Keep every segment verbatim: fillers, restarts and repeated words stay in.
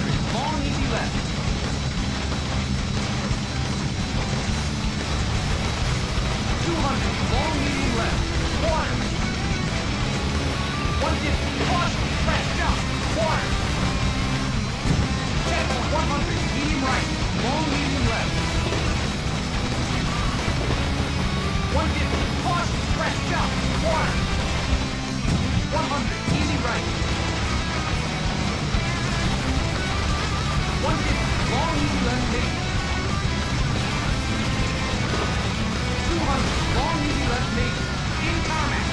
hundred, long, easy left. two hundred, long, medium left. Water. one fifty, caution, press, jump, water. Checkpoint, one hundred, medium right, long, medium left. one fifty, caution, press, jump, water. one hundred, easy right. one fifty, long, easy left, maybe. two hundred, long, easy left, maybe. In tarmac.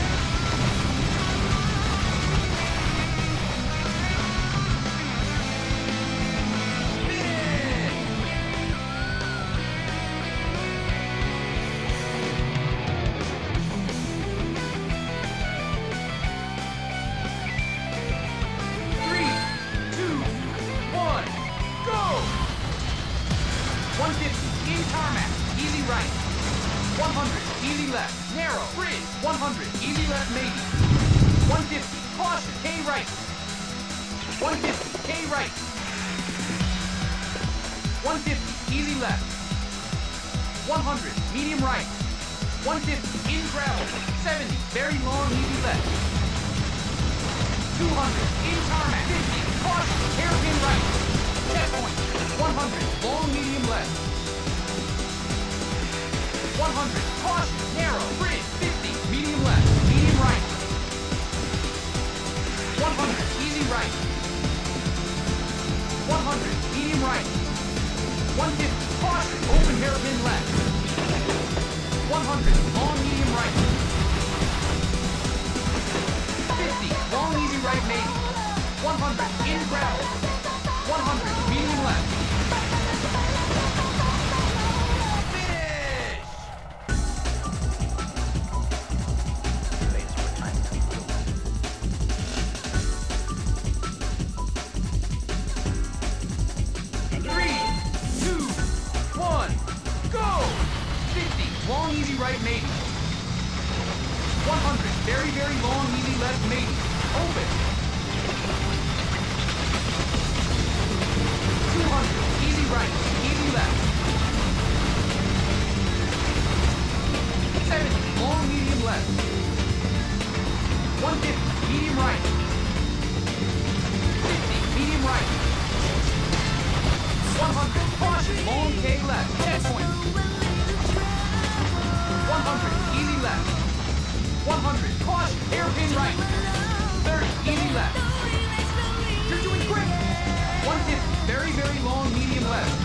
one fifty, in tarmac, easy right. one hundred, easy left, narrow, bridge. one hundred, easy left, maybe. one fifty, caution, K right. one fifty, K right. one fifty, easy left. one hundred, medium right. one fifty, in gravel. seventy, very long, easy left. two hundred, in tarmac. fifty, caution, hairpin right. Checkpoint. one hundred, long, medium left. one hundred, caution, narrow, bridge. fifty, medium left, medium right. one hundred, easy right. one hundred, medium right. one fifty, caution, open hairpin left. one hundred, long, medium right. fifty, long, easy right, maybe. one hundred, in gravel. one hundred, medium left. Finish! Three, two, one, go! fifty, long, easy right, maybe. one hundred, very, very long, easy left, maybe. Open. two hundred, easy right, easy left. seventy, long, medium left. one fifty, medium right. fifty, medium right. one hundred, caution, long, K left. Checkpoint. one hundred, easy left. one hundred, caution, hairpin right. thirty, easy left. You're doing great. one fifty, very, very long, medium left.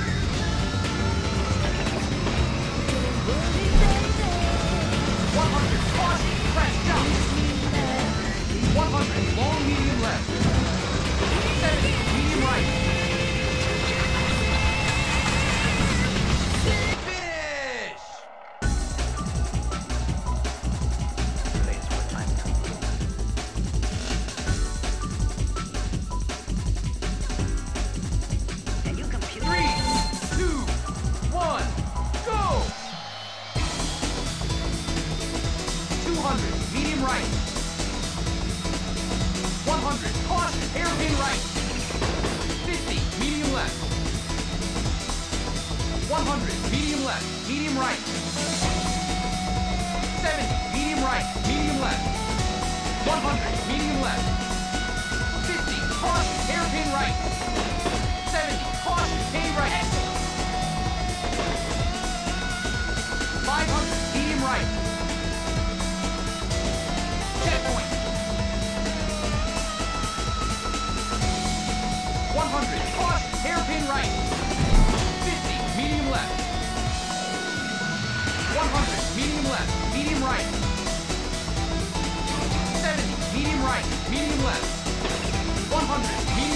one hundred, caution, press, jump. one hundred, long, medium left. seventy, medium right. Finish! Three, two, one, go! two hundred, medium right. one hundred, caution, hairpin right. fifty, medium left. one hundred, medium left, medium right. seventy, medium right, medium left. one hundred, medium left. fifty, caution, hairpin right. seventy, caution, K right. Excellent. five hundred, medium right. Checkpoint. one hundred, caution, hairpin right. fifty, medium left. one hundred, medium left, medium right. seventy, medium right, medium left. one hundred, medium